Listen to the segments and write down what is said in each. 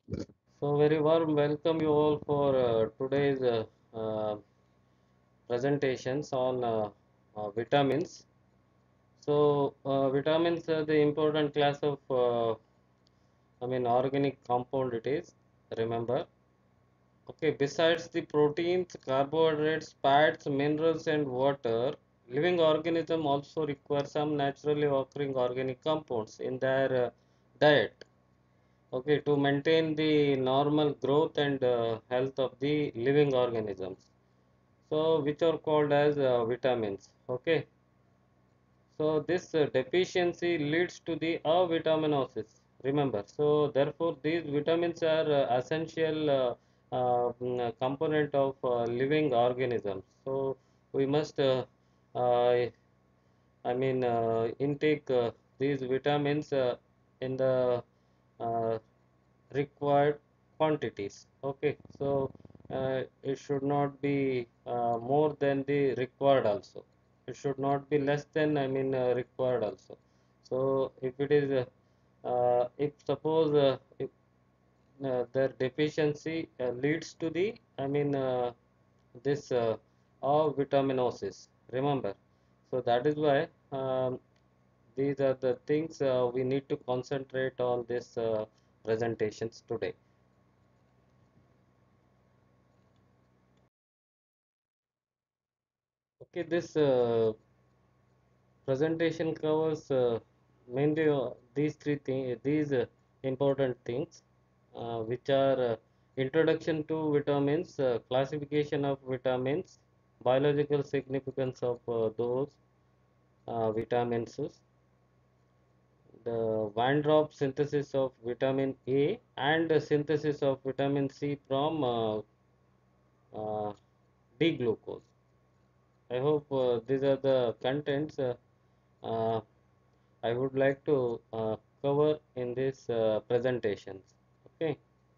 So very warm welcome you all for today's presentations on vitamins. So vitamins are the important class of organic compound it is. Remember, okay. Besides the proteins, carbohydrates, fats, minerals, and water, living organism also require some naturally occurring organic compounds in their diet. Okay, to maintain the normal growth and health of the living organisms. So, which are called as vitamins. Okay, so this deficiency leads to the avitaminosis. Remember, so therefore, these vitamins are essential component of living organisms. So, we must intake these vitamins in the uh, required quantities. Okay, so it should not be more than the required also. It should not be less than required also. So if it is if suppose if their deficiency leads to the this vitaminosis. Remember, so that is why these are the things we need to concentrate on this presentations today. Okay, this presentation covers mainly these three things, these important things, which are introduction to vitamins, classification of vitamins, biological significance of those vitamins, the Van Drop synthesis of vitamin A, and the synthesis of vitamin C from uh, D-glucose. I hope these are the contents uh, I would like to cover in this presentations. Okay,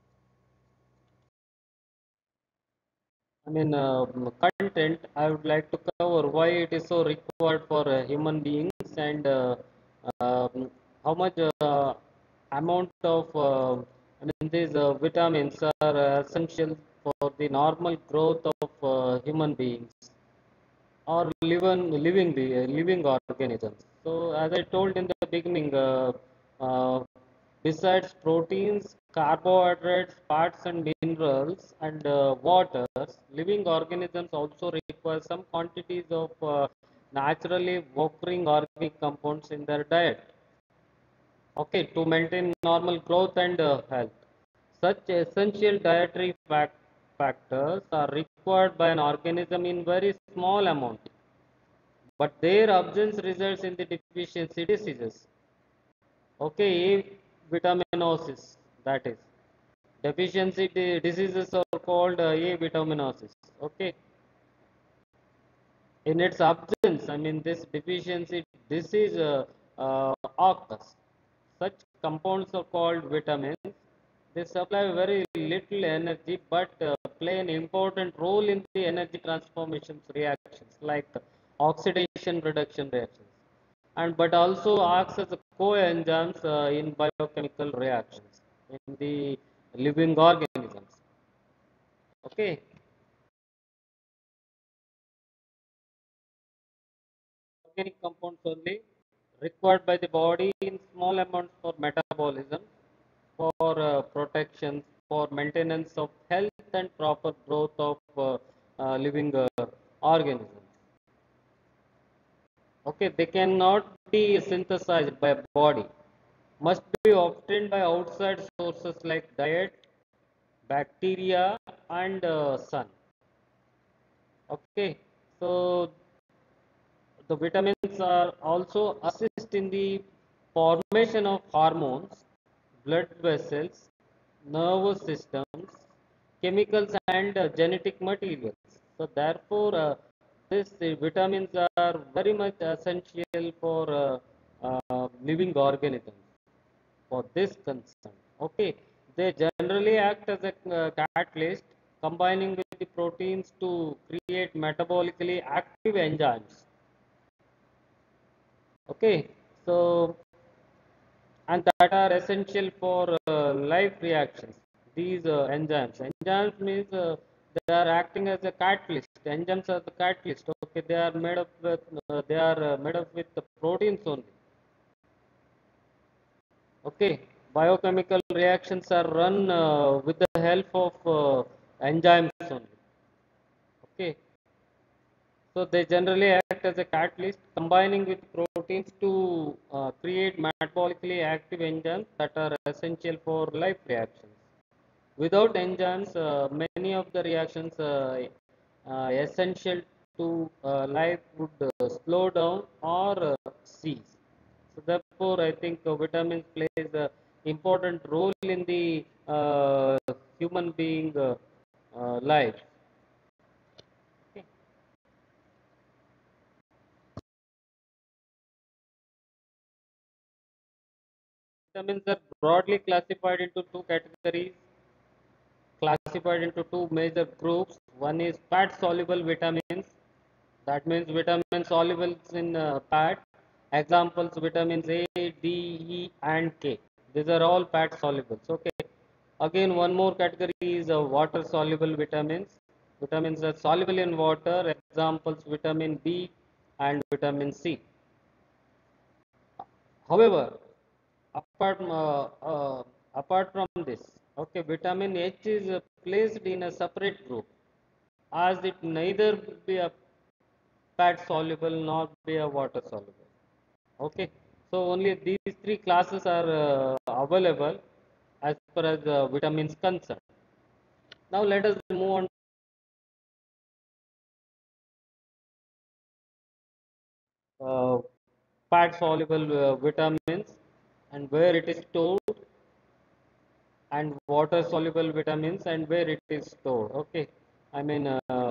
content I would like to cover why it is so required for human beings and how much amount of these vitamins are essential for the normal growth of human beings or living organisms. So as I told in the beginning, besides proteins, carbohydrates, fats and minerals and waters, living organisms also require some quantities of naturally occurring organic compounds in their diet. Okay, to maintain normal growth and health. Such essential dietary factors are required by an organism in very small amount, but their absence results in the deficiency diseases. Okay, A vitaminosis, that is. Deficiency diseases are called A vitaminosis. Okay, in its absence, this deficiency disease occurs. Such compounds are called vitamins. They supply very little energy but play an important role in the energy transformations reactions like oxidation reduction reactions, and but also acts as a coenzymes in biochemical reactions in the living organisms. Okay, organic compounds only required by the body in small amounts for metabolism, for protection, for maintenance of health and proper growth of living organisms. Okay, they cannot be synthesized by body. Must be obtained by outside sources like diet, bacteria, and sun. Okay, so the vitamins are also assist in the formation of hormones, blood vessels, nervous systems, chemicals and genetic materials. So therefore, these vitamins are very much essential for living organisms for this concern. Okay, they generally act as a catalyst, combining with the proteins to create metabolically active enzymes. Okay, so and that are essential for life reactions. these enzymes. Enzymes means they are acting as a catalyst. Enzymes are the catalyst. Okay, they are made up with made up with the proteins only. Okay, biochemical reactions are run with the help of enzymes only. Okay, so they generally act as a catalyst, combining with proteins to create metabolically active enzymes that are essential for life reactions. Without enzymes, many of the reactions essential to life would slow down or cease. So therefore, I think vitamins plays a important role in the human being life. Okay. Vitamins are broadly classified into two major groups. One is fat soluble vitamins. That means vitamin soluble in fat. Examples vitamins A, D, E, and K. These are all fat solubles. Okay. Again, one more category is water soluble vitamins. Vitamins are soluble in water. Examples vitamin B and vitamin C. However, apart apart from this, okay, vitamin H is placed in a separate group as it neither be a fat soluble nor be a water soluble. Okay, so only these three classes are available as far as vitamins concerned. Now let us move on. Uh, Fat soluble vitamins and where it is stored, and water soluble vitamins and where it is stored. Okay, I mean,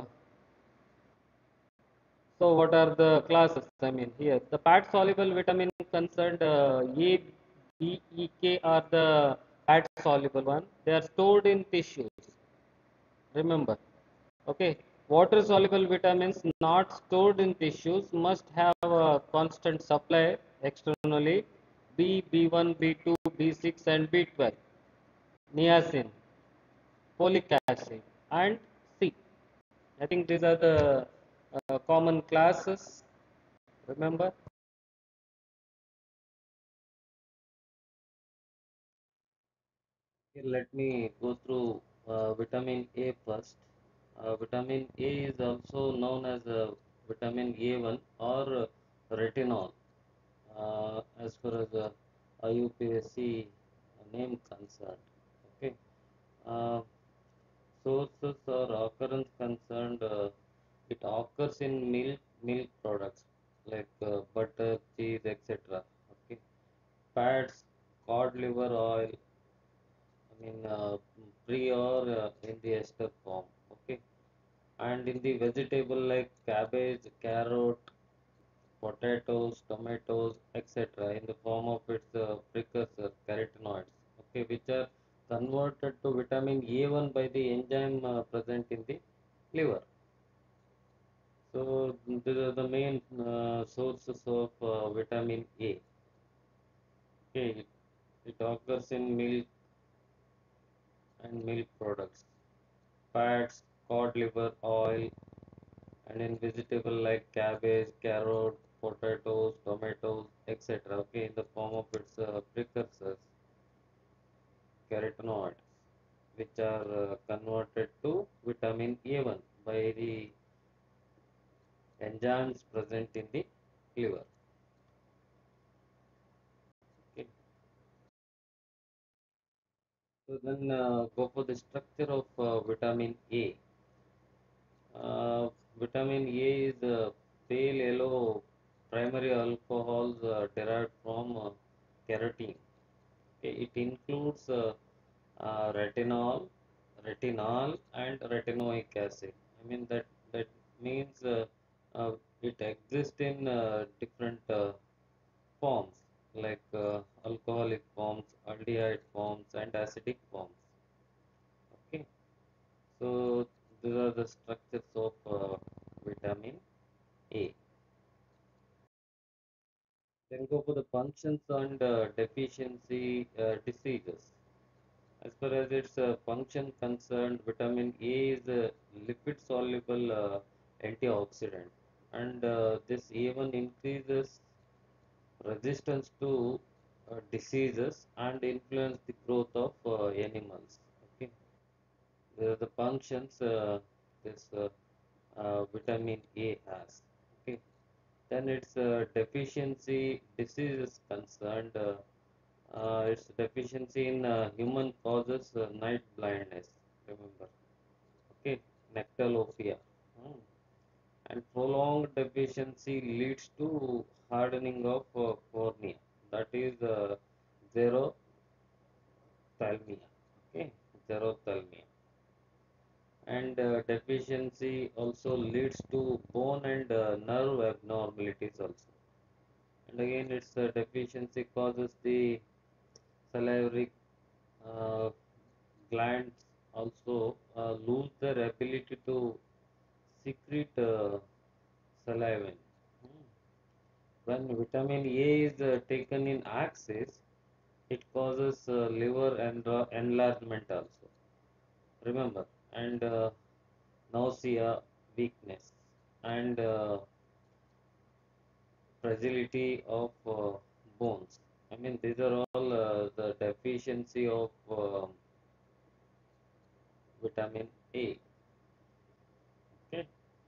so what are the classes? I mean, here the fat soluble vitamin concerned, A, B, E, K are the fat soluble one. They are stored in tissues. Remember, okay. Water soluble vitamins not stored in tissues must have a constant supply externally. B, B1, B2, B6, and B12. Niacin, folic acid, and C. I think these are the common classes. Remember. Okay, let me go through vitamin A first. Vitamin A is also known as vitamin A1 or retinol, as far as IUPAC name concerned. Okay. Uh, Sources or occurrence concerned, it occurs in milk products like butter, cheese, etc. Okay. Fats, cod liver oil, I mean, pre or in the ester form. Okay. And in the vegetable like cabbage, carrot, potatoes, tomatoes, etc. in the form of its precursor, carotenoids. Okay, which are converted to vitamin A1 by the enzyme present in the liver. So these are the main sources of vitamin A. Okay, it occurs in milk and milk products, fats, cod liver oil, and in vegetable like cabbage, carrot, potatoes, tomatoes, etc. Okay, in the form of its precursors, carotenoids, which are converted to vitamin A1 by the enzymes present in the liver. Okay. So then go for the structure of vitamin A. Vitamin A is pale yellow primary alcohols derived from carotene. Okay, it includes retinol, and retinoic acid. I mean that means it exists in different forms like alcoholic forms, aldehyde forms, and acidic forms. Okay, so these are the structures of vitamin A. Then go for the functions and deficiency diseases. As far as its function concerned, vitamin A is a lipid soluble antioxidant, and this even increases resistance to diseases and influence the growth of animals. Okay, the functions this vitamin A has. Okay, then its deficiency disease is concerned. Its deficiency in human causes night blindness. Remember, okay, nectalopia. Hmm. And prolonged deficiency leads to hardening of cornea. That is xerothalmia. Okay, xerothalmia. And deficiency also leads to bone and nerve abnormalities also. And again, its deficiency causes the salivary uh, glands also lose their ability to secrete saliva. Hmm. When vitamin A is taken in excess, it causes liver and enlargement also. Remember, and nausea, weakness, and fragility of bones. I mean, these are all the deficiency of vitamin A. Okay,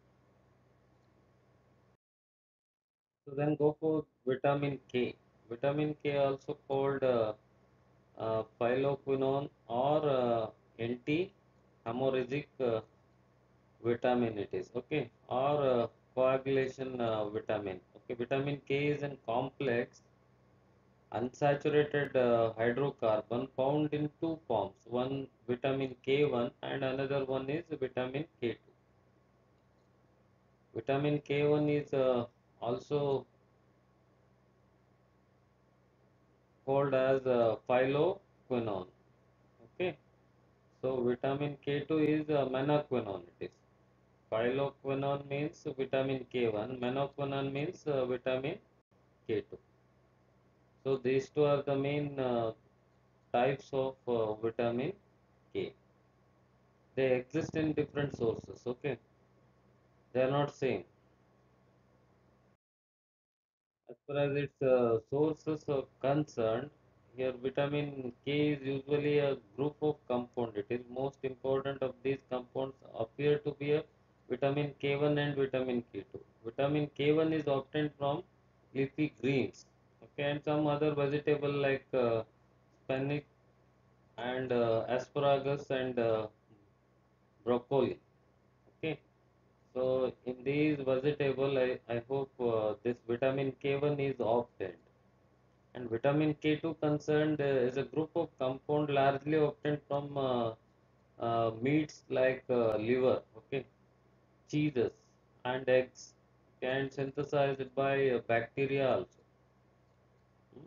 so then go for vitamin K. Vitamin K also called phylloquinone or anti-hemorrhagic vitamin it is, okay, or coagulation vitamin. Okay, vitamin K is a complex unsaturated hydrocarbon found in two forms, one vitamin K1 and another one is vitamin K2. Vitamin K1 is also called as phylloquinone. Okay, so vitamin K2 is menaquinone it is. Phylloquinone means vitamin K1, menaquinone means vitamin K2. So these two are the main types of vitamin K. They exist in different sources. Okay, they are not same. As far as its sources are concerned, here vitamin K is usually a group of compound. It is most important of these compounds appear to be a vitamin K1 and vitamin K2. Vitamin K1 is obtained from leafy greens, okay, and some other vegetable like spinach and asparagus and broccoli. Okay, so in these vegetable, I hope this vitamin K1 is obtained. And vitamin K2 concerned is a group of compound largely obtained from meats like liver, okay, cheeses and eggs, and synthesized by bacteria also. Mm.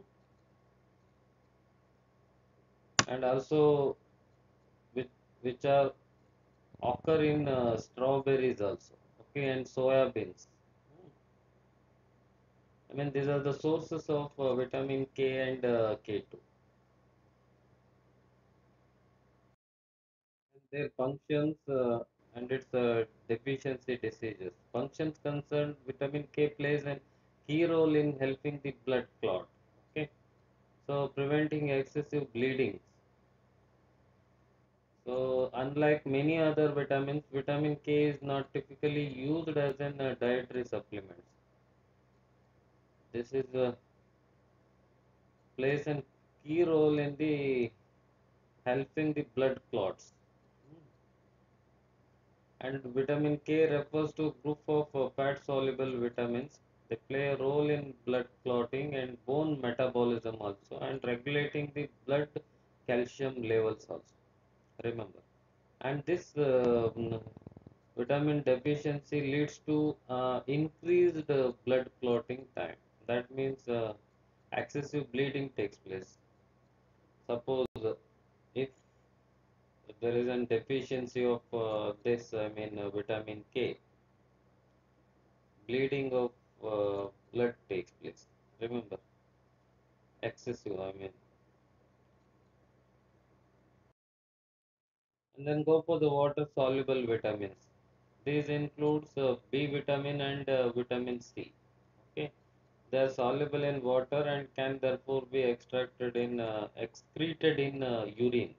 And also which, which are occur in strawberries also, okay, and soya beans. Mm. I mean, these are the sources of vitamin K and K2. And their functions and its deficiency diseases. Functions concerned, vitamin K plays a key role in helping the blood clot. Okay, so preventing excessive bleeding. So unlike many other vitamins, vitamin K is not typically used as an dietary supplement. This is plays a key role in the helping the blood clots. And vitamin K refers to a group of fat soluble vitamins. They play a role in blood clotting and bone metabolism also, and regulating the blood calcium levels also. Remember, and this vitamin deficiency leads to increased blood clotting time. That means excessive bleeding takes place. Suppose if there is a deficiency of this, I mean vitamin K, bleeding of blood takes place. Remember, excessive, I mean And then go for the water soluble vitamins. These includes B vitamin and vitamin C. Okay, they are soluble in water and can therefore be excreted in urine.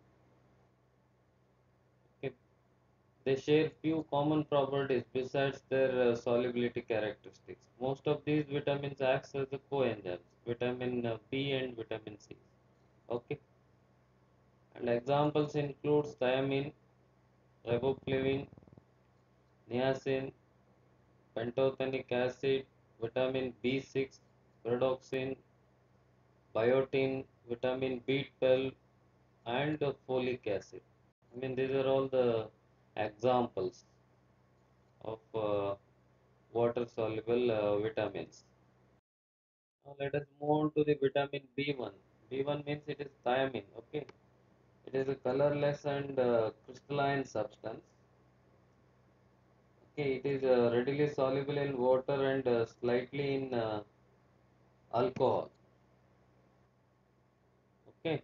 Okay, they share few common properties besides their solubility characteristics. Most of these vitamins acts as the coenzymes, vitamin B and vitamin C. Okay, and examples includes thiamine, riboflavin, niacin, pantothenic acid, vitamin B6, rhodopsin, biotin, vitamin B12, and folic acid. I mean, these are all the examples of water soluble vitamins. Now let us move on to the vitamin B1. B1 means it is thiamine. Okay, it is a colorless and crystalline substance. Okay, it is readily soluble in water and slightly in alcohol. Okay,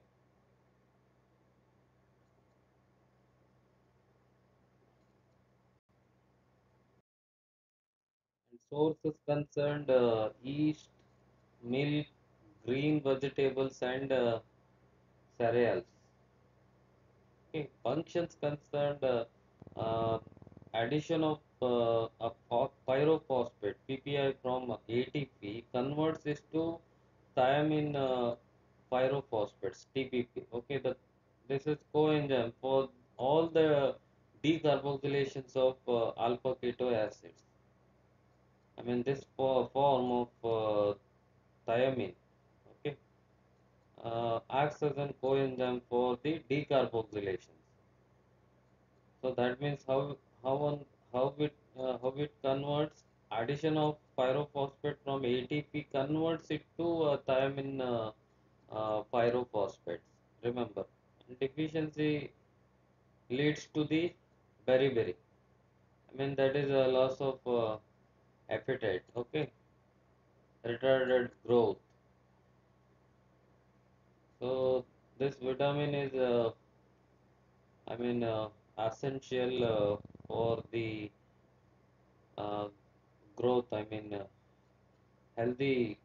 and sources concerned yeast, milk, green vegetables, and cereals. Okay, functions concerned uh, addition of a pyrophosphate PPI from ATP converts this to thiamine pyrophosphates TPP. Okay, this is coenzyme for all the decarboxylations of alpha keto acids. I mean this form of thiamine. Okay, acts as an coenzyme for the decarboxylations. So that means how on how it converts addition of pyrophosphate from ATP converts it to thiamine pyrophosphates. Remember, deficiency leads to the beriberi. I mean that is a loss of appetite. Okay, retarded growth. So this vitamin is I mean essential for the uh, growth. I mean healthy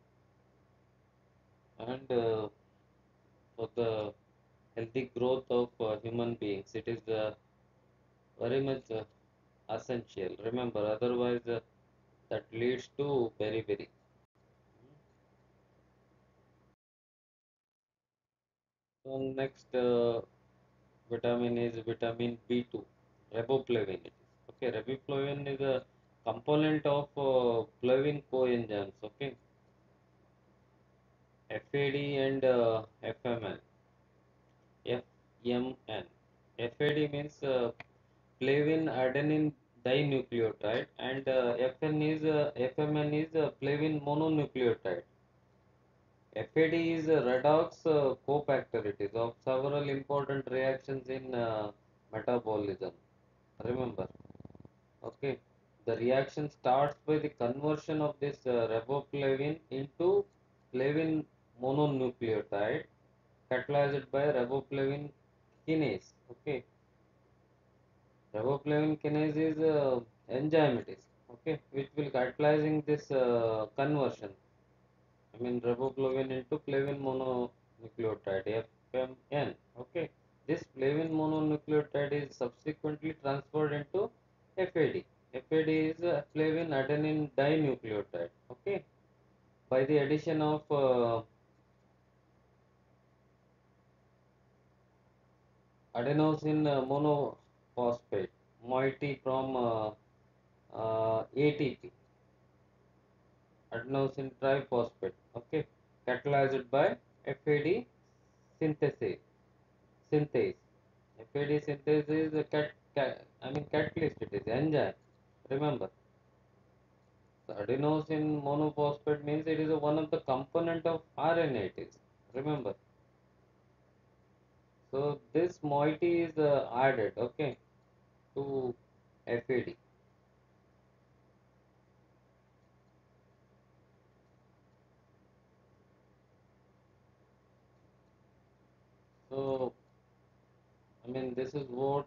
and for the healthy growth of human beings. It is very much essential. Remember, otherwise that leads to beriberi. So next vitamin is vitamin B2, riboflavin. It is. Okay, riboflavin is a component of flavin coenzymes. Okay, FAD and FMN. FMN. FAD means flavin adenine dinucleotide and FMN is flavin mononucleotide. FAD is a redox cofactor. It is of several important reactions in metabolism. Remember, okay. The reaction starts by the conversion of this riboflavin into flavin mononucleotide catalyzed by riboflavin kinase. Okay, riboflavin kinase is enzyme. It is okay, which will catalyzing this conversion. I mean riboflavin into flavin mononucleotide FMN. Okay, this flavin mononucleotide is subsequently transferred into FAD. FAD is flavin adenine dinucleotide. Okay, by the addition of adenosine monophosphate moiety from ATP, adenosine triphosphate. Okay, catalyzed by FAD synthesis. Synthase. FAD synthase is a I mean catalyst. It is enzyme. Remember, so adenosine monophosphate means it is a one of the component of RNA. It is. Remember. So this moiety is added. Okay, to FAD. So I mean mean, this is what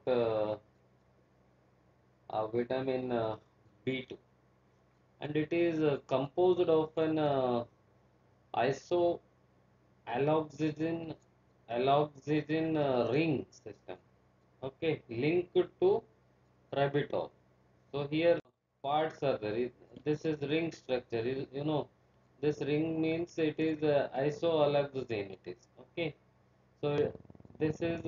vitamin B2, and it is composed of an iso alloxygen ring system. Okay, linked to ribitol. So here parts are there. This is ring structure. You know, this ring means it is isoalloxane. It is okay. So this is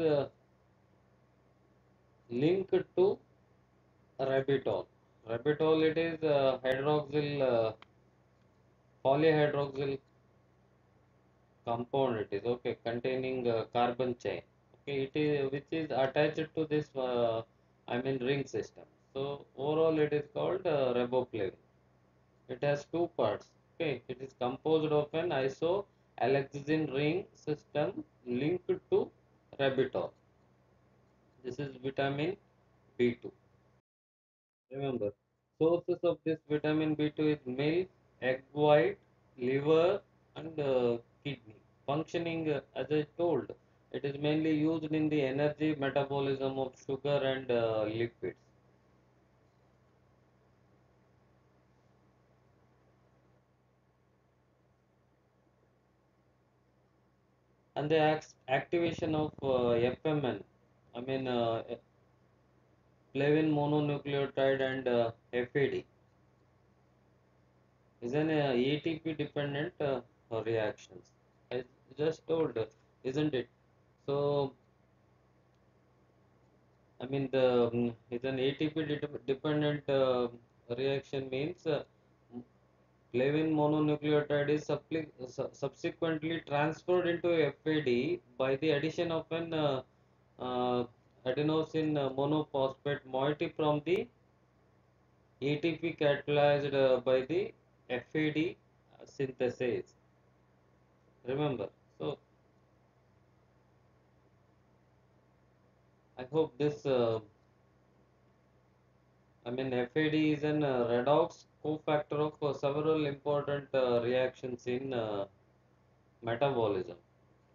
linked to ribitol. Ribitol, it is hydroxyl polyhydroxyl compound. It is okay, containing carbon chain. Okay, it is which is attached to this I mean ring system. So overall, it is called riboflavin. It has two parts. Okay, it is composed of an isoalloxane ring system linked to ribitol. This is vitamin B2. Remember, sources of this vitamin B2 is milk, egg white, liver, and kidney. Functioning, as I told, it is mainly used in the energy metabolism of sugar and lipids. And the activation of FMN, I mean flavin mononucleotide and FAD, is an ATP dependent reactions. I just told, isn't it? So I mean, it's an ATP dependent reaction means flavin mononucleotide is subsequently transferred into FAD by the addition of an adenosine monophosphate moiety from the ATP catalyzed by the FAD synthesis. Remember, so I hope this. I mean, FAD is an redox cofactor of several important reactions in metabolism.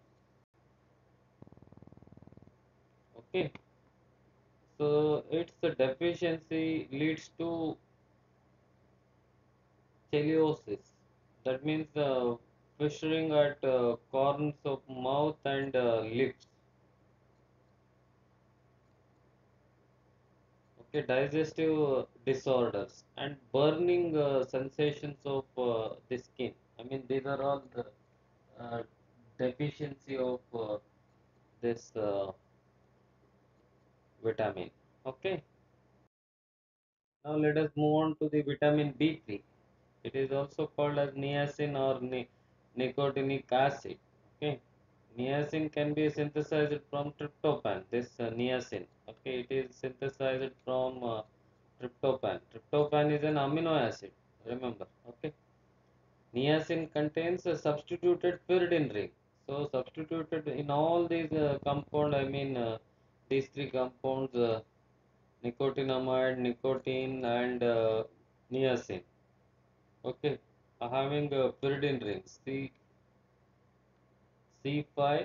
Okay, so its deficiency leads to cheliosis. That means fissuring at corners of mouth and lips. Okay, digestive disorders and burning sensations of the skin. I mean, these are all the uh, deficiency of this vitamin. Okay, now let us move on to the vitamin B3. It is also called as niacin or nicotinic acid. Okay, niacin can be synthesized from tryptophan. This niacin, okay, it is synthesized from tryptophan. Tryptophan is an amino acid. Remember, okay. Niacin contains a substituted pyridine ring. So substituted in all these compound, I mean these three compounds, nicotinamide, nicotine, and niacin. Okay, having pyridine rings C5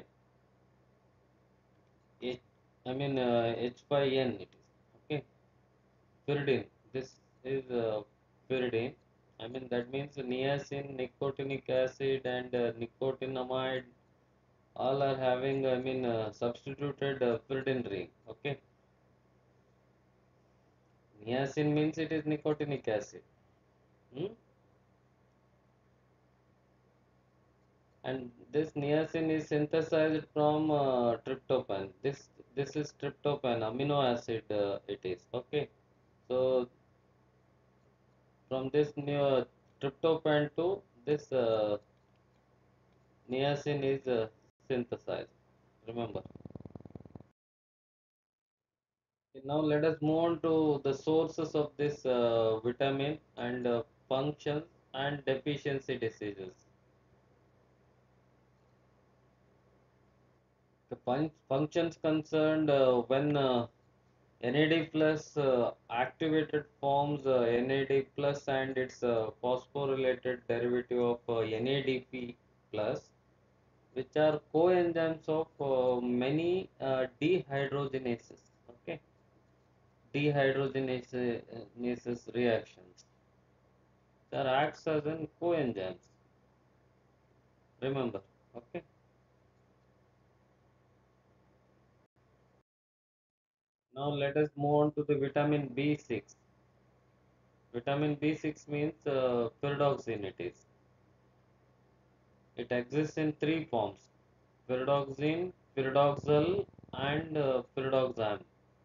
H, I mean H5N. It is okay. Pyridine. This is pyridine. I mean that means niacin, nicotinic acid, and nicotinamide all are having I mean substituted pyridine ring. Okay, niacin means it is nicotinic acid. Hmm? And this niacin is synthesized from tryptophan. This is tryptophan amino acid. It is okay. So from this new tryptophan to this niacin is synthesized. Remember. Okay, now let us move on to the sources of this vitamin and functions and deficiency diseases. The functions concerned when NAD plus activated forms NAD plus and its phosphorylated derivative of NADP plus, which are coenzymes of many dehydrogenases. Okay, dehydrogenases reactions that acts as an coenzymes. Remember, okay. Now let us move on to the vitamin B6. Vitamin B6 means pyridoxine. It exists in three forms: pyridoxine, pyridoxal, and pyridoxam,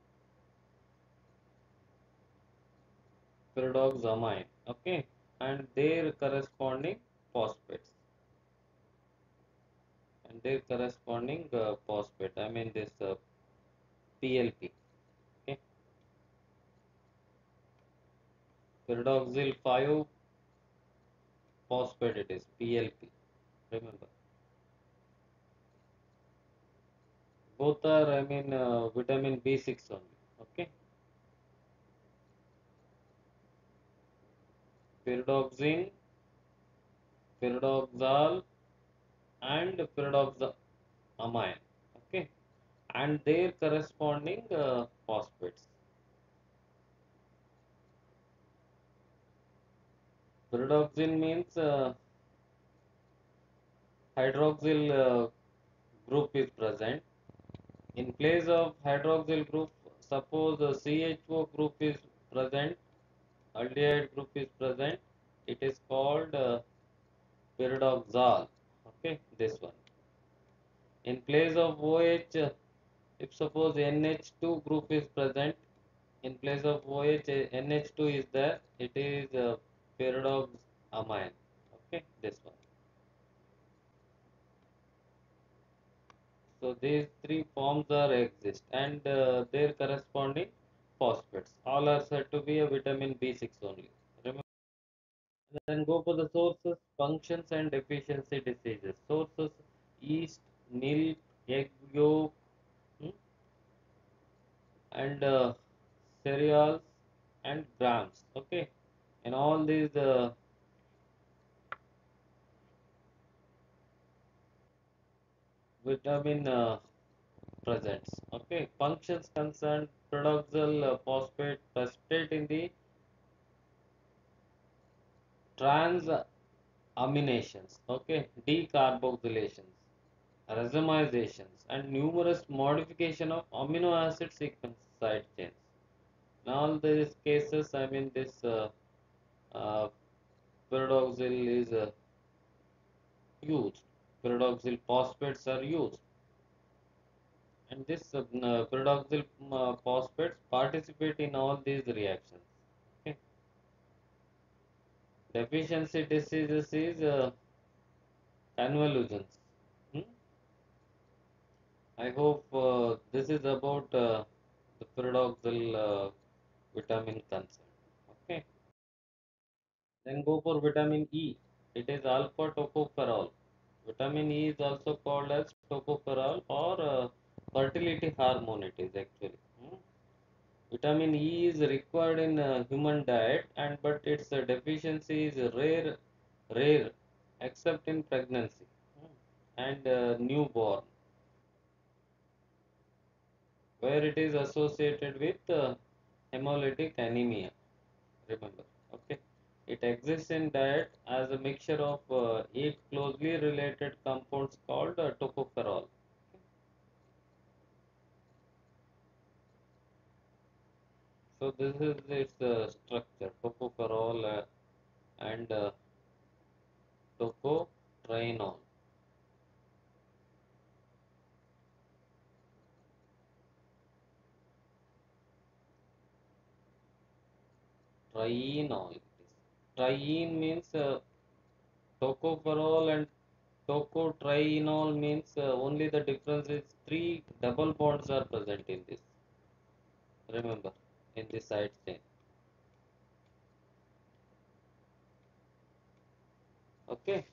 pyridoxamine. Okay, and their corresponding phosphates phosphate. I mean this PLP. Okay, pyridoxal 5 phosphate. It is PLP. Remember, both are I mean vitamin B6 only. Okay, pyridoxine, pyridoxal, and pyridoxamine. Okay, and their corresponding phosphates. Pyridoxine means hydroxyl group is present. In place of hydroxyl group, suppose the CHO group is present, aldehyde group is present, it is called pyridoxal. Okay, this one. In place of OH, if suppose NH2 group is present, in place of OH, NH2 is there, it is pyridoxamine. Okay, this one. So these three forms are exist and their corresponding phosphates. All are said to be a vitamin B6 only. Remember. Then go for the sources, functions, and deficiency diseases. Sources: yeast, milk, egg yolk, hmm, and cereals and grams. Okay, and all these vitamin presents. Okay, functions concerned pyridoxal phosphate precipitate in the transaminations, okay, decarboxylations, racemizations, and numerous modification of amino acid sequence side chains. In all these cases, I mean this uh, pyridoxal is used. Pyridoxal phosphates are used, and this pyridoxal phosphates participate in all these reactions. Okay. Deficiency diseases is convolutions. Hmm? I hope this is about the pyridoxal vitamin concern. Okay. Then go for vitamin E. It is alpha tocopherol. Vitamin E is also called as tocopherol or fertility hormone. It is actually. Hmm. Vitamin E is required in human diet, and but its deficiency is rare, except in pregnancy and newborn, where it is associated with hemolytic anemia. Remember, okay. It exists in diet as a mixture of eight closely related compounds called tocopherol. So this is its structure: tocopherol and tocotrienol. Trienol. Triene means tocopherol and tocotrienol means only the difference is three double bonds are present in this. Remember, in this side chain. Okay.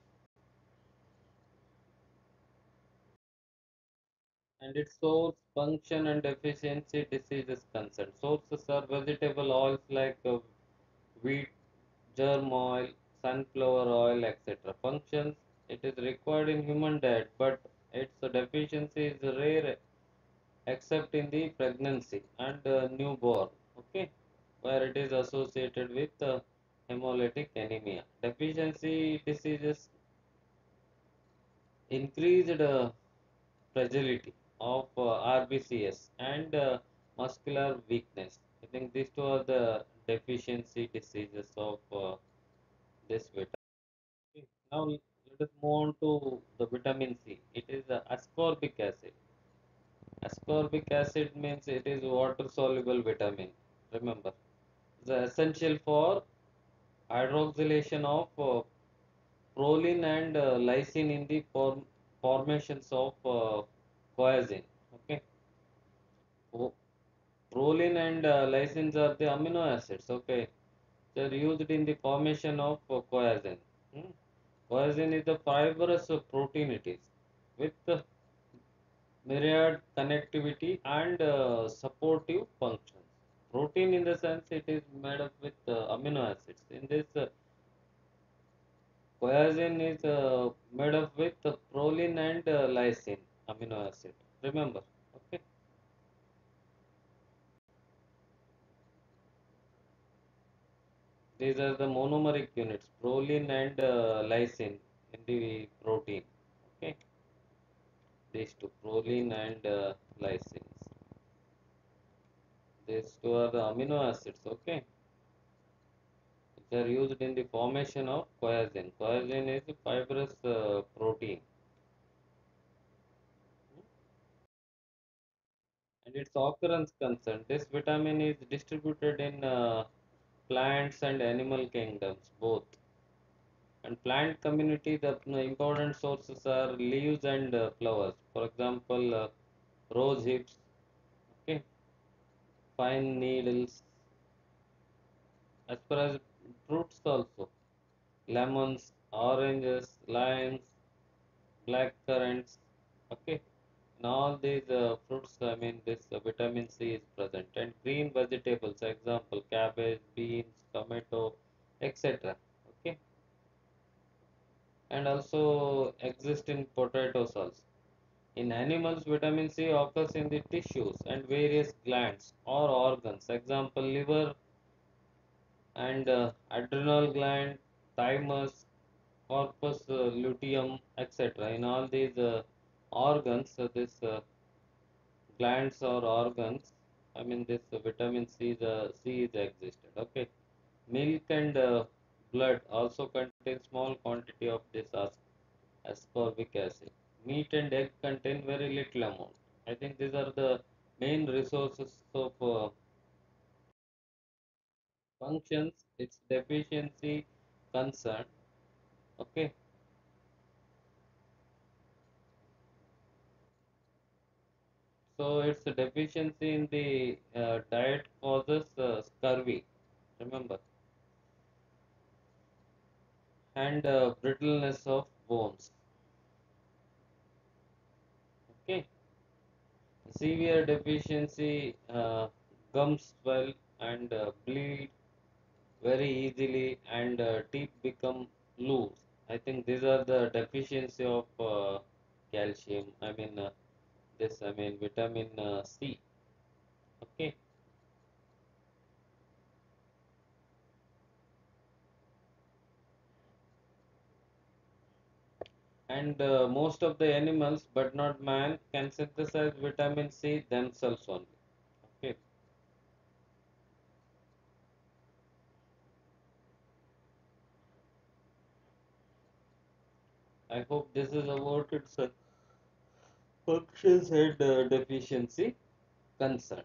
And its source, function, and efficiency disease is concerned. Sources are vegetable oils like wheat, germ oil, sunflower oil, etc. Functions: It is required in human diet, but its deficiency is rare except in the pregnancy and newborn, okay, where it is associated with hemolytic anemia. Deficiency diseases increased fragility of RBCS and muscular weakness. I think these two are the deficiency diseases of this vitamin. Okay, now let us move on to the vitamin C. It is ascorbic acid. Ascorbic acid means it is water soluble vitamin. Remember, it's essential for hydroxylation of proline and lysine in the formations of collagen. Okay, Pro- proline and lysines are the amino acids. Okay, they are used in the formation of collagen. Hmm. Collagen is the fibrous protein it is with myriad connectivity and supportive functions. Protein in the sense it is made up with amino acids. In this, collagen is made up with proline and lysine amino acid. Remember, okay? These are the monomeric units, proline and lysine in the protein. Okay, these two, proline and lysines. These two are the amino acids. Okay, which are used in the formation of collagen. Collagen is a fibrous protein, and its occurrence concern. This vitamin is distributed in plants and animal kingdoms both. And plant community, the important sources are leaves and flowers. For example, rose hips, okay, pine needles. As far as fruits also, lemons, oranges, limes, black currants, okay. In all these fruits, I mean this vitamin C is present. And green vegetables, example, cabbage, beans, tomato, etc. Okay, and also exist in potatoes also. In animals, vitamin C occurs in the tissues and various glands or organs. Example, liver and adrenal gland, thymus, corpus luteum, etc. In all these organs, this glands or organs, I mean this vitamin C, the C is existed. Okay, milk and blood also contain small quantity of this ascorbic acid. Meat and egg contain very little amount. I think these are the main resources of functions. Its deficiency concern. Okay, so its deficiency in the diet causes scurvy. Remember, and brittleness of bones. Okay, severe deficiency, gums swell and bleed very easily, and teeth become loose. I think these are the deficiency of calcium. I mean this. I mean vitamin C. Okay, and most of the animals, but not man, can synthesize vitamin C themselves only. Okay, I hope this is about its functions and deficiency concern.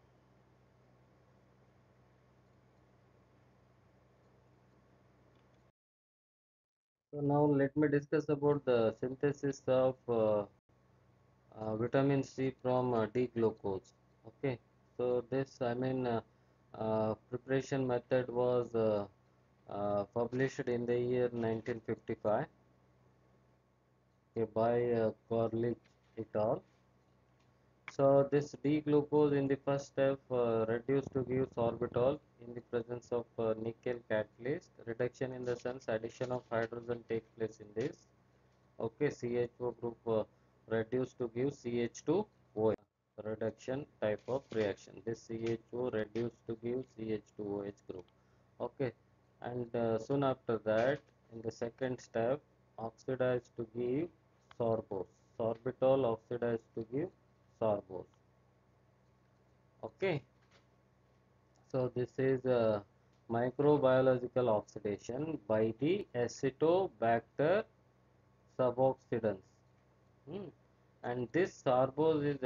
So now let me discuss about the synthesis of vitamin C from D-glucose. Okay, so this I mean preparation method was published in the year 1955, okay, by Corlick et al. So this D-glucose in the first step reduced to give sorbitol in the presence of nickel catalyst. Reduction in the sense addition of hydrogen takes place in this. Okay, CHO group reduced to give CH2OH, reduction type of reaction. This CHO reduced to give CH2OH group. Okay, and soon after that, in the second step, oxidized to give sorbose. Sorbitol oxidized to give sorbose. Okay, so this is microbiological oxidation by the Acetobacter suboxidans. Hmm. And this sorbose is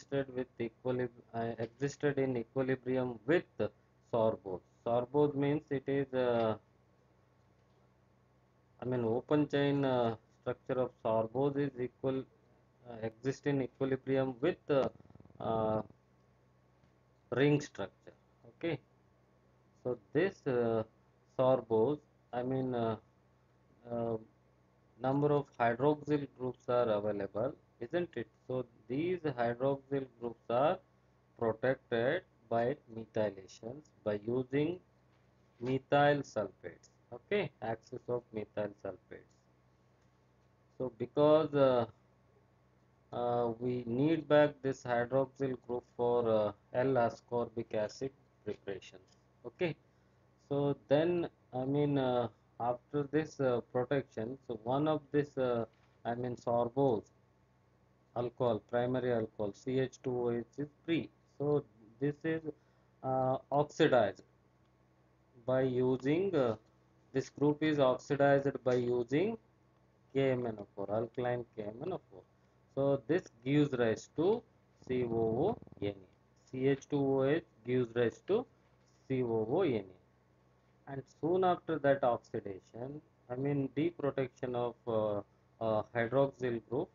existed in equilibrium with sorbose. Sorbose means it is open chain structure of sorbose is exist in equilibrium with uh, ring structure. Okay, so this sorbose, I mean uh, number of hydroxyl groups are available, isn't it? So these hydroxyl groups are protected by methylations by using methyl sulfates. Okay, axis of methyl sulfates. So because we need back this hydroxyl group for L-ascorbic acid preparations. Okay, so then after this protection, so one of this sorbose alcohol, primary alcohol CH2OH is free. So this is oxidized by using this group is oxidized by using KMnO4, alkaline KMnO4. So this gives rise to COONA. CH2OH gives rise to COONA. And soon after that oxidation, deprotection of hydroxyl group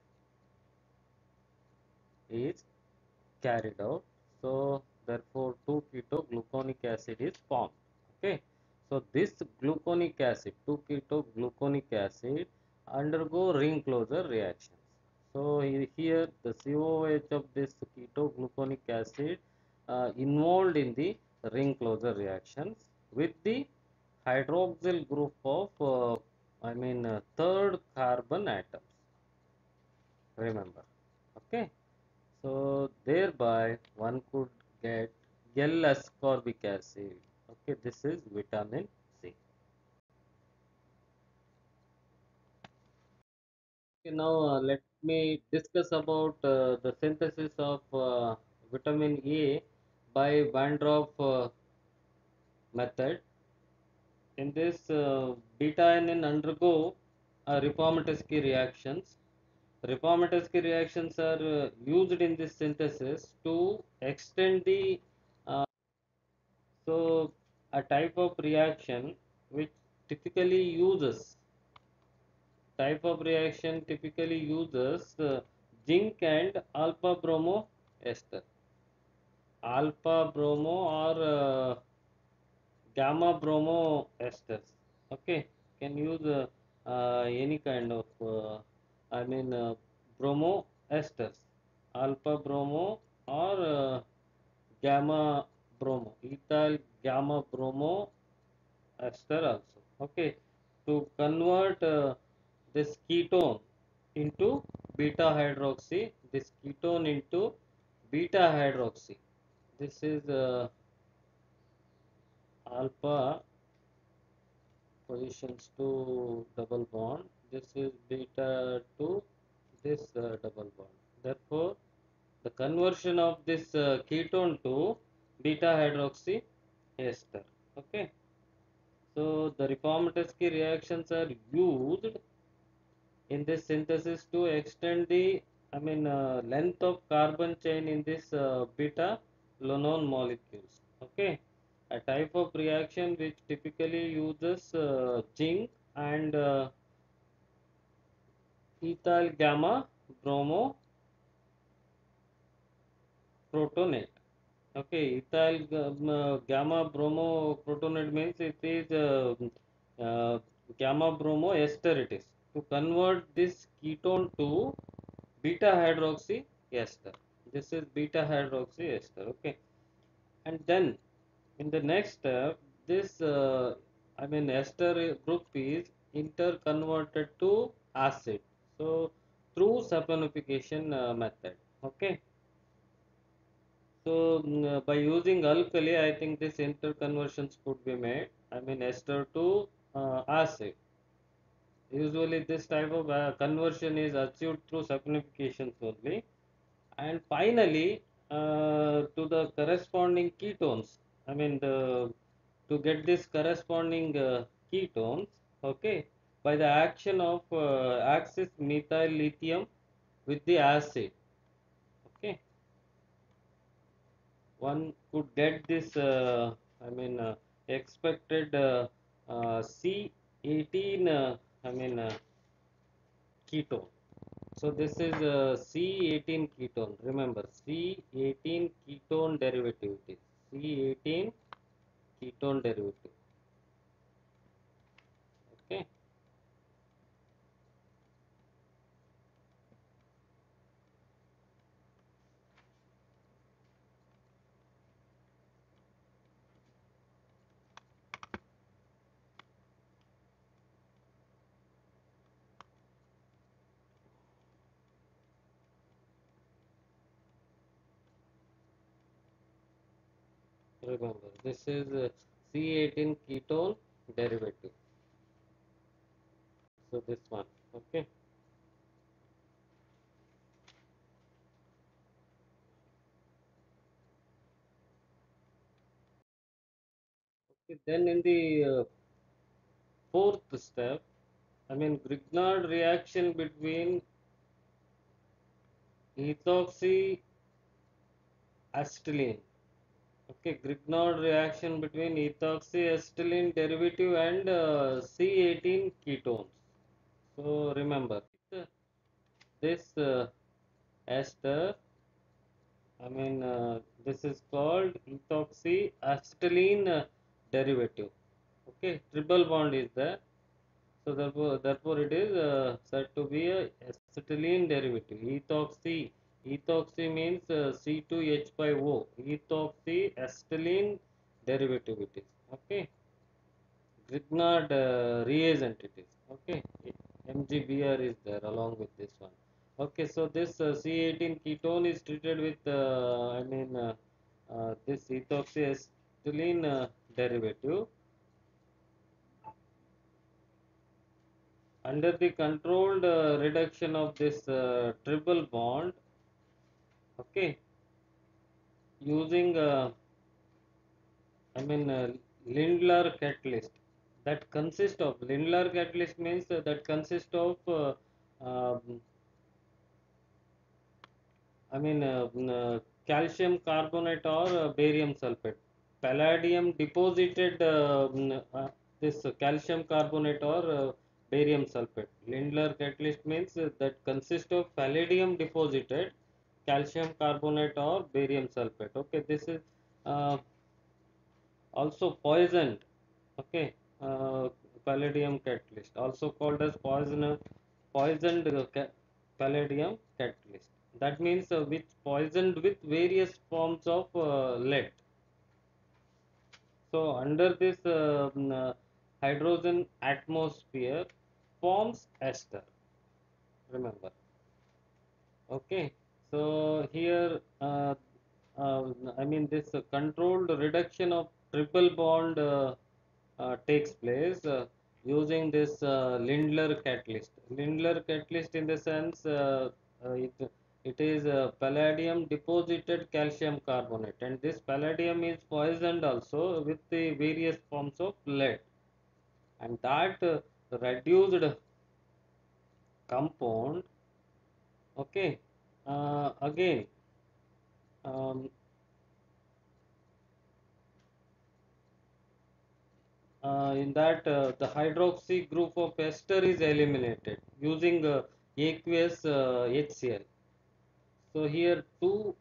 is carried out. So therefore 2-keto gluconic acid is formed. Okay. So this gluconic acid, 2-keto gluconic acid undergo ring closure reactions. So here the COOH of this keto gluconic acid involved in the ring closure reactions with the hydroxyl group of third carbon atoms. Remember. Okay. So thereby one could get L-ascorbic acid. Okay, this is vitamin C. Okay, now let me discuss about the synthesis of vitamin A by Van der method. In this, beta-NN undergo reformatovsky reactions. Reformatovsky reactions are used in this synthesis to extend the so a type of reaction which typically uses zinc and alpha bromo ester. Alpha bromo or gamma bromo esters. Okay, can use any kind of bromo esters, alpha bromo or gamma bromo, ethyl gamma bromo ester also. Okay, to convert this ketone into beta hydroxy, this ketone into beta hydroxy. This is alpha positions to double bond. This is beta to this double bond. Therefore the conversion of this ketone to beta hydroxy ester. Okay, so the reformatovsky reactions are used in this synthesis to extend the length of carbon chain in this beta lone molecules. Okay, a type of reaction which typically uses zinc and ethyl gamma bromo protonate. Okay, ethyl gamma bromo protonate means it is gamma bromo ester. It is to convert this ketone to beta hydroxy ester. This is beta hydroxy ester. Okay, and then in the next step, this ester group is interconverted to acid. So through saponification method. Okay. So by using alkali, I think this interconversions could be made. I mean ester to acid. Usually this type of conversion is achieved through saponifications only. And finally, to the corresponding ketones. I mean to get this corresponding ketones, okay, by the action of axis methyl lithium with the acid, okay, one could get this I mean expected C18 I mean ketone. So this is C18 ketone. Remember C18 ketone derivative. It is C18 ketone derivative. Okay. Remember this is C18 ketone derivative. So this one. Okay. Okay. Then in the fourth step, I mean Grignard reaction between ethoxyacetylene. Okay, Grignard reaction between ethoxyacetylene derivative and C18 ketones. So remember this ester, I mean this is called ethoxyacetylene derivative. Okay, triple bond is there. So therefore it is said to be a acetylene derivative. Ethoxy means C2H5O. Ethoxyacetylene derivative it is. Okay. Grignard reagent it is. Okay. MgBr is there along with this one. Okay. So this C18 ketone is treated with this ethoxyacetylene derivative. Under the controlled reduction of this triple bond, okay, using Lindlar catalyst, that consists of Lindlar catalyst means that consists of um, calcium carbonate or barium sulfate. Palladium deposited this calcium carbonate or barium sulfate. Lindlar catalyst means that consists of palladium deposited calcium carbonate or barium sulfate. Okay, this is uh, also poisoned. Okay, palladium catalyst, also called as poisoned palladium catalyst. That means which poisoned with various forms of lead. So under this hydrogen atmosphere forms ester. Remember. Okay. So here, this controlled reduction of triple bond takes place using this Lindlar catalyst. Lindlar catalyst in the sense it is palladium deposited calcium carbonate, and this palladium is poisoned also with the various forms of lead, and that reduced compound, okay, again um, in that the hydroxy group of ester is eliminated using aqueous HCl. So here two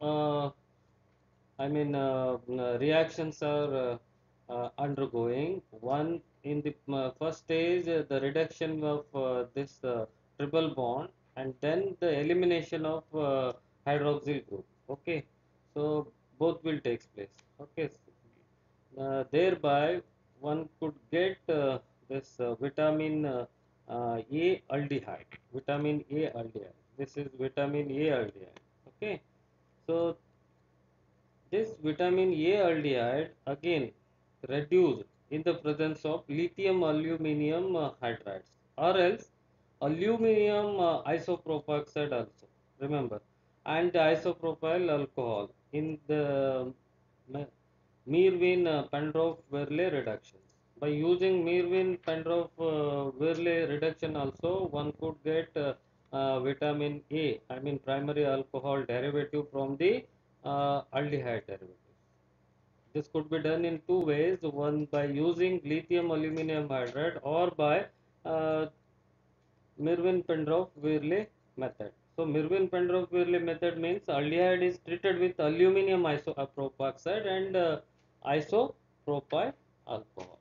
reactions are undergoing. One in the first stage, the reduction of this triple bond, and then the elimination of hydroxyl group. Okay, so both will take place. Okay, thereby one could get this vitamin A aldehyde, vitamin A aldehyde. This is vitamin A aldehyde. Okay, so this vitamin A aldehyde again reduced in the presence of lithium aluminum hydrides, or else aluminum isopropoxide also. Remember, and isopropyl alcohol in the Meerwin Penrose Verley reductions. By using Meerwin Penrose Verley reduction also, one could get vitamin A, I mean primary alcohol derivative from the aldehyde derivative. This could be done in two ways, one by using lithium aluminum hydride or by uh, Mervyn Penrose Verley method. So Mervyn Penrose Verley method means aldehyde is treated with aluminum isopropoxide and isopropyl alcohol.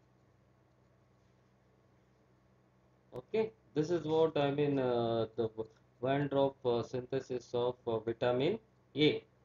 Okay, this is what I mean the one drop synthesis of vitamin A.